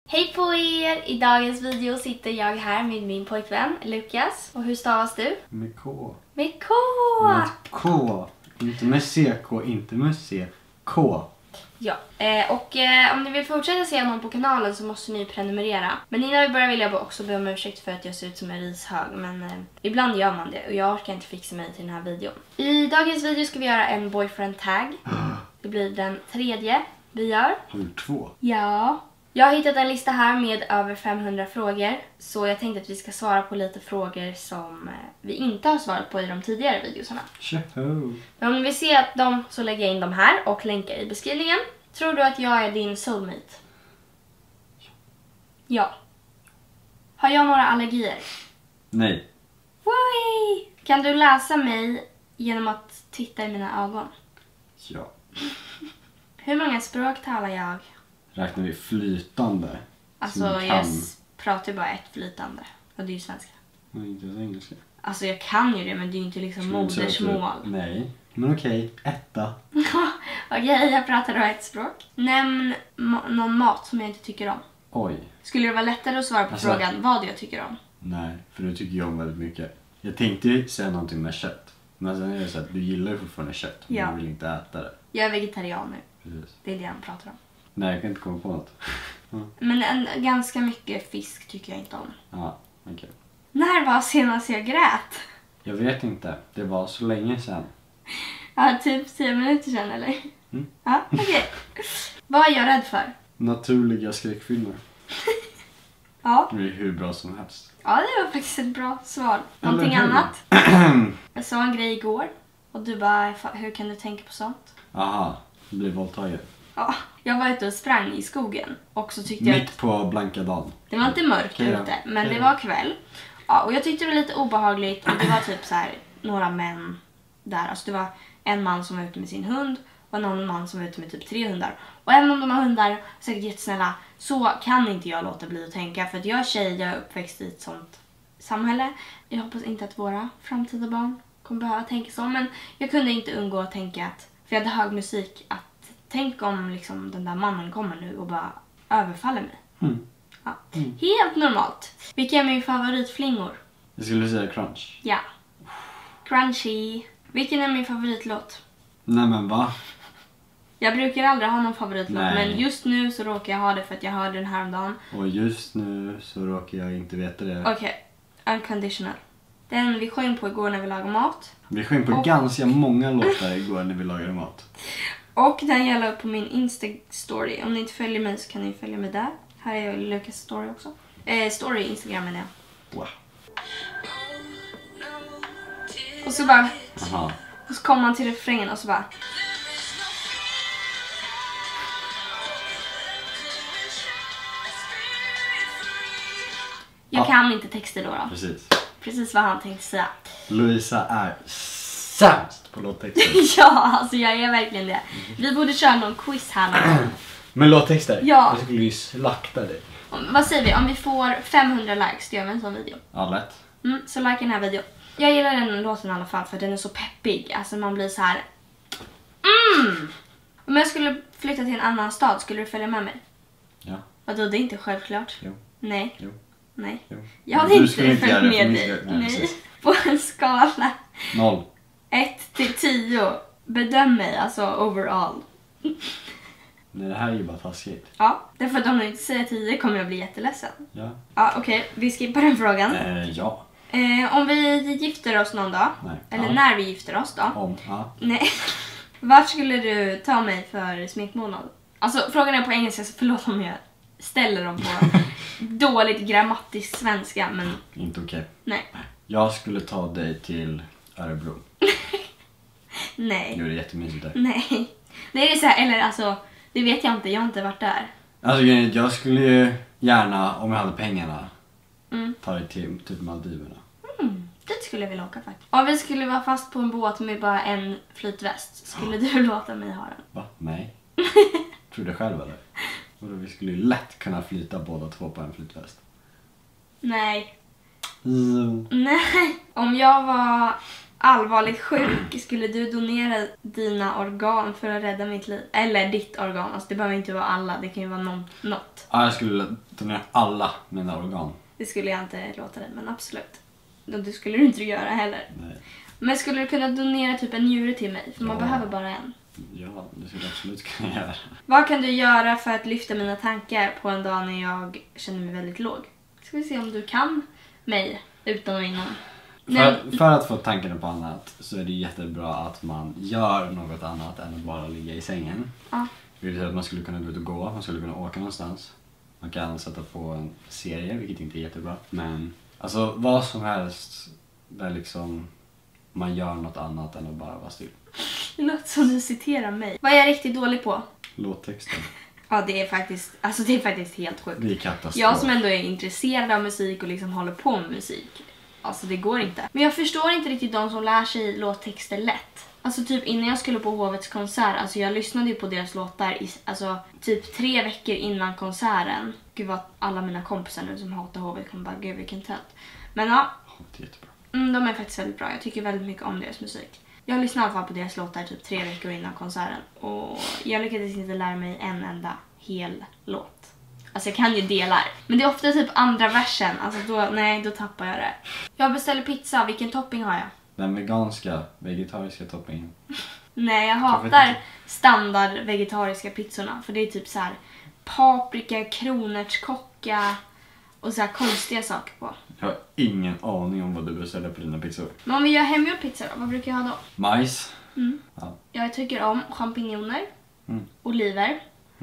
Hej på er! I dagens video sitter jag här med min pojkvän Lukas. Och hur stavas du? Med K. Med K! Med K. Inte med CK, inte med CK. Ja, om ni vill fortsätta se honom på kanalen så måste ni prenumerera. Men innan vi börjar vill jag också be om ursäkt för att jag ser ut som en rishög. Men ibland gör man det och jag orkar inte fixa mig till den här videon. I dagens video ska vi göra en boyfriend tag. Det blir den tredje vi gör. Har du 2? Ja. Jag har hittat en lista här med över 500 frågor. Så jag tänkte att vi ska svara på lite frågor som vi inte har svarat på i de tidigare videorna. Men om ni vill se dem så lägger jag in dem här och länkar i beskrivningen. Tror du att jag är din soulmate? Ja. Har jag några allergier? Nej. Why? Kan du läsa mig genom att titta i mina ögon? Ja. Hur många språk talar jag? Räknar vi flytande? Alltså jag pratar ju bara ett flytande. Och det är ju svenska. Men inte engelska. Alltså jag kan ju det, men det är ju inte liksom modersmål. Nej. Men okej, etta. Okej, jag pratar då ett språk. Nämn någon mat som jag inte tycker om. Oj. Skulle det vara lättare att svara på frågan vad jag tycker om? Nej, för du tycker jag om väldigt mycket. Jag tänkte ju säga någonting med kött. Men sen är det så att du gillar ju fortfarande kött. Men du vill inte äta det. Jag är vegetarian nu. Precis. Det är det jag pratar om. Nej, jag kan inte komma på något. Men ganska mycket fisk tycker jag inte om. Ja, okej. När var senast jag grät? Jag vet inte. Det var så länge sedan. Ja, typ 10 minuter sedan eller? Mm. Ja, okej. Vad är jag rädd för? Naturliga skräckfilmer. Ja. Det är hur bra som helst. Ja, det var faktiskt ett bra svar. Någonting annat? Jag sa en grej igår. Och du bara, hur kan du tänka på sånt? Aha, blir våldtagen. Ja, jag var ute och sprang i skogen. Och så tyckte jag mitt på blanka dagen. Det var inte mörkt ute, men det var kväll. Ja, och jag tyckte det var lite obehagligt. Och det var typ så här några män där. Alltså det var en man som var ute med sin hund. Och en annan man som var ute med typ 3 hundar. Och även om de har hundar, säkert jättesnälla, så kan inte jag låta bli att tänka. För att jag är tjej, jag är uppväxt i ett sånt samhälle. Jag hoppas inte att våra framtida barn kommer behöva tänka så. Men jag kunde inte undgå att tänka att, för jag hade hög musik, att tänk om liksom den där mannen kommer nu och bara överfaller mig. Ja. Helt normalt. Vilka är min favoritflingor? Jag skulle säga crunch. Ja. Crunchy. Vilken är min favoritlåt? Nej men va? Jag brukar aldrig ha någon favoritlåt. Nej. Men just nu så råkar jag ha det för att jag hörde den här om dagen. Och just nu så råkar jag inte veta det. Okej. Unconditional. Den vi sjöng på igår när vi lagade mat. Vi sjöng på ganska många låtar igår när vi lagade mat. Och den jag la upp på min Insta-story. Om ni inte följer mig så kan ni följa mig där. Här är Lukas story också. Story Instagram menar jag. Wow. Och så bara... Aha. Och så kommer man till refrängen och så bara... Jag kan inte texter då. Precis vad han tänkte säga. Louisa är sämst på låttexter. Ja, alltså jag är verkligen det. Vi borde köra någon quiz här någon. Men låttexter? Ja. Jag skulle ju slakta dig. Vad säger vi? Om vi får 500 likes, gör vi en sån video. Ja, lätt. Så like den här videon. Jag gillar den låten i alla fall för den är så peppig. Alltså man blir så här. Om jag skulle flytta till en annan stad, skulle du följa med mig? Ja. Vadå, det är inte självklart. Jo. Nej. Jo. Nej. Jo. Jag hade inte följt med dig. dig. Nej. På en skala 0. 1 till 10. Bedöm mig, alltså overall. Nej, det här är ju bara taskigt. Ja, därför att om du inte säger 10 kommer jag bli jätteledsen. Ja. Ja, okej. Vi skippar den frågan. Ja. Om vi gifter oss någon dag. Nej. Eller när vi gifter oss då. Om. Ja. Nej. Vart skulle du ta mig för sminkmånad? Alltså frågan är på engelska så förlåt om jag ställer dem på dåligt grammatisk svenska. Men Inte okej. nej. Jag skulle ta dig till Örebro. Nej. Jo, det är jättemysigt där. Nej. Det är så här, eller alltså, det vet jag inte. Jag har inte varit där. Alltså jag skulle ju gärna, om jag hade pengarna, ta dig till typ Maldiverna. Det skulle jag vilja åka faktiskt. Om vi skulle vara fast på en båt med bara en flytväst, skulle du låta mig ha den? Va? Nej. Tror du själv eller? Vadå, vi skulle ju lätt kunna flyta båda två på en flytväst. Nej. Mm. Nej. Om jag var allvarligt sjuk, skulle du donera dina organ för att rädda mitt liv? Eller ditt organ, alltså det behöver inte vara alla, det kan ju vara något. Ja, jag skulle donera alla mina organ. Det skulle jag inte låta dig, men absolut. Det skulle du inte göra heller. Nej. Men skulle du kunna donera typ en njure till mig? För man behöver bara en. Ja, det skulle jag absolut kunna göra. Vad kan du göra för att lyfta mina tankar på en dag när jag känner mig väldigt låg? Ska vi se om du kan mig utan och innan. För att få tankarna på annat så är det jättebra att man gör något annat än att bara ligga i sängen. Ja. Det vill säga att man skulle kunna gå ut och gå, man skulle kunna åka någonstans. Man kan sätta på en serie, vilket inte är jättebra. Men alltså vad som helst där liksom man gör något annat än att bara vara still. Det låter som du citerar mig. Vad är jag riktigt dålig på? Låttexten. Ja, det är faktiskt helt sjukt. Det är katastrof. Jag som ändå är intresserad av musik och liksom håller på med musik. Alltså det går inte. Men jag förstår inte riktigt de som lär sig låttexter lätt. Alltså typ innan jag skulle på Hovets konsert, alltså jag lyssnade ju på deras låtar alltså typ 3 veckor innan konserten. Gud vad alla mina kompisar nu som hatar Hovet kommer bara, gud vilken tönt. Men ja, Det är jättebra. de är faktiskt väldigt bra. Jag tycker väldigt mycket om deras musik. Jag lyssnade i alla fall på deras låtar typ 3 veckor innan konserten. Och jag lyckades inte lära mig en enda hel låt. Alltså jag kan ju delar. Men det är ofta typ andra versen. Alltså då tappar jag det. Jag beställer pizza. Vilken topping har jag? Den vegetariska toppingen. Nej, jag hatar standard vegetariska pizzorna. För det är typ så här paprika, kronärtskocka och så här konstiga saker på. Jag har ingen aning om vad du beställer på dina pizzor. Men om vi gör hemgjord pizza då, vad brukar jag ha då? Majs. Ja. Jag tycker om champinjoner, oliver,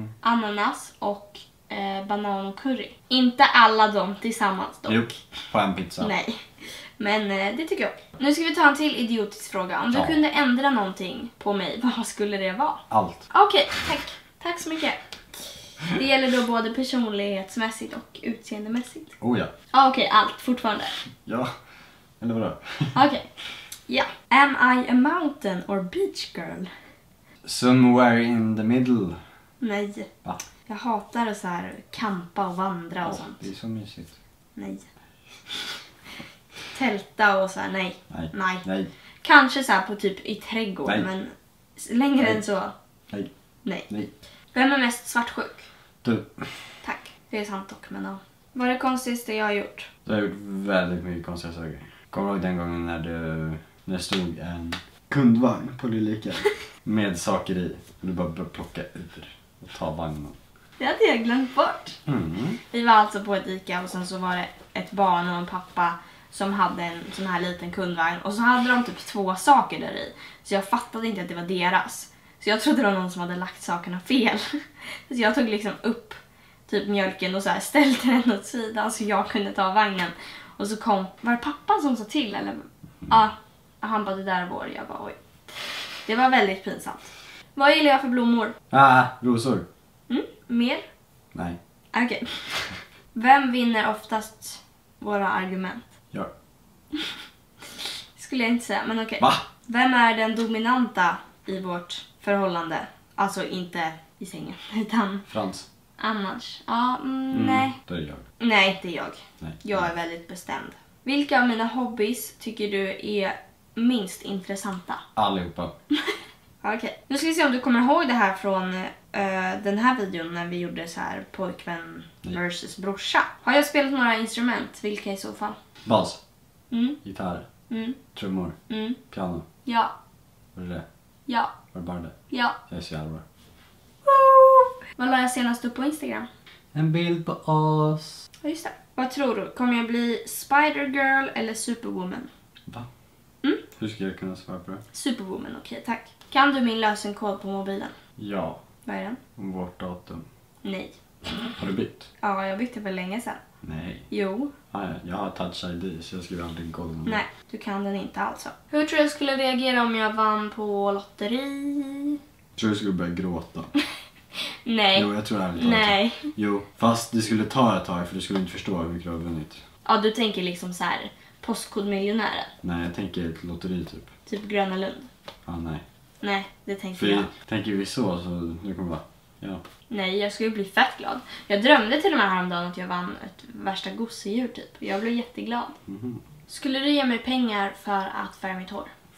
ananas och banan och curry. Inte alla dem tillsammans dock. Jo, på en pizza. Nej, men det tycker jag. Nu ska vi ta en till idiotisk fråga. Om du kunde ändra någonting på mig, vad skulle det vara? Allt. Okej, tack. Tack så mycket. Det gäller då både personlighetsmässigt och utseendemässigt. Oh ja. Okej, allt fortfarande. Ja, eller vadå? Okej. Ja. Am I a mountain or beach girl? Somewhere in the middle. Nej. Va? Jag hatar att så här campa och vandra och sånt. Det är så mysigt. Nej. Tälta och så här, nej. Nej. Kanske så här på typ i trädgård, Nej. men längre än så. Nej. Vem är mest svartsjuk? Du. Tack. Det är sant dock, men ja. Vad är det konstigaste jag har gjort? Du har gjort väldigt mycket konstiga saker. Kommer du ihåg den gången när det stod en kundvagn på Lillika med saker i? Och du bara började plocka ur och ta vagnen. Det hade jag glömt bort. Vi var alltså på ett ICA och sen så var det ett barn och en pappa som hade en sån här liten kundvagn. Och så hade de typ 2 saker där i. Så jag fattade inte att det var deras. Så jag trodde det var någon som hade lagt sakerna fel. Så jag tog liksom upp typ mjölken och så här ställde den åt sidan så jag kunde ta vagnen. Och så var det pappan som sa till eller? Ja, han bara det där är vår. Jag bara oj. Det var väldigt pinsamt. Vad gillar jag för blommor? Rosor. Mer? Nej. Okej. Vem vinner oftast våra argument? Ja. Skulle jag inte säga, men okej. Va? Vem är den dominanta i vårt förhållande? Alltså inte i sängen, utan Frans. annars. Ja, nej. Då är det jag. Nej, inte jag. Nej. Jag är väldigt bestämd. Vilka av mina hobbies tycker du är minst intressanta? Allihopa. Okej. Nu ska vi se om du kommer ihåg det här från den här videon när vi gjorde så här pojkvän versus brorsa. Har jag spelat några instrument? Vilka i så fall? Bas. Mm. Gitarr. Mm. Trummor. Mm. Piano. Ja. Var det det? Ja. Var det bara det? Ja. Jag är så jävla bra. Vad la jag senast upp på Instagram? En bild på oss. Ja, just det. Vad tror du? Kommer jag bli Spider-Girl eller Superwoman? Va? Mm? Hur ska jag kunna svara på det? Superwoman, okej, tack. Kan du min lösenkod på mobilen? Ja. Vad är den? Om vårt datum. Nej. Har du bytt? Ja, jag bytte för länge sedan. Nej. Jo. Jag har touch ID så jag skriver aldrig golden. Nej, du kan den inte alltså. Hur tror jag skulle reagera om jag vann på lotteri? Jag tror du skulle börja gråta. Nej. Jo, jag tror ärligt talat. Nej. Jo, fast det skulle ta ett tag för du skulle inte förstå hur mycket du har vunnit. Ja, du tänker liksom så här postkodmiljonären. Nej, jag tänker ett lotteri typ. Typ Gröna Lund. Ja, nej. Nej, det tänker För jag. tänker vi så det kommer vara. Ja. Nej, jag skulle bli fett glad. Jag drömde till och med häromdagen att jag vann ett värsta gosedjur typ. Jag blev jätteglad. Mhm. Skulle du ge mig pengar för att färga mitt hår?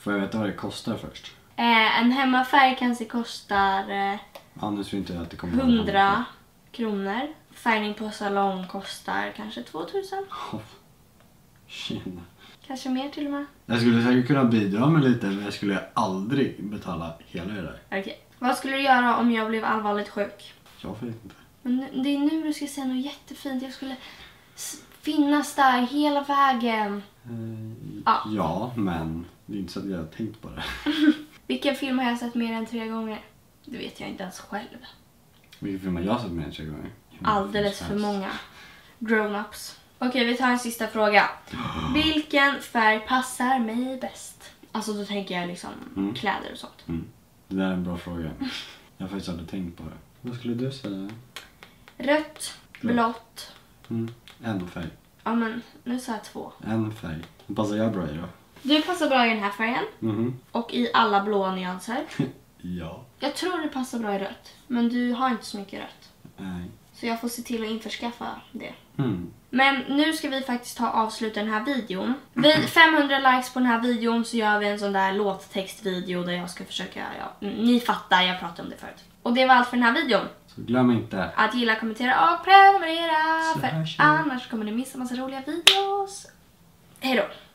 Får jag veta vad det kostar först? En hemmafärg kanske kostar Ja, nu tror inte jag att det kommer vara 100 kronor. Färgning på salong kostar kanske 2000. Tjena. Kanske mer till och med. Jag skulle säkert kunna bidra med lite, men jag skulle aldrig betala hela det där. Okej. Vad skulle du göra om jag blev allvarligt sjuk? Jag vet inte. Men det är nu du ska säga något jättefint. Jag skulle finnas där hela vägen. Ja, men det är inte så att jag har tänkt på det. Vilken film har jag sett mer än 3 gånger? Det vet jag inte ens själv. Vilken film har jag sett med 3 gånger? Alldeles för många. Grown-ups. Okej, vi tar en sista fråga. Vilken färg passar mig bäst? Alltså då tänker jag liksom kläder och sånt. Det där är en bra fråga. Jag har faktiskt aldrig tänkt på det. Vad skulle du säga? Rött, blått. En färg. Ja men, nu sa jag 2. En färg. Passar jag bra i då? Du passar bra i den här färgen. Och i alla blåa nyanser. Ja. Jag tror du passar bra i rött. Men du har inte så mycket rött. Nej. Så jag får se till att införskaffa det. Men nu ska vi faktiskt avsluta den här videon. Vid 500 likes på den här videon så gör vi en sån där låttextvideo där jag ska försöka, ni fattar, jag pratade om det förut. Och det var allt för den här videon. Så glöm inte att gilla, kommentera och prenumerera. För annars kommer ni missa massa roliga videos. Hej då!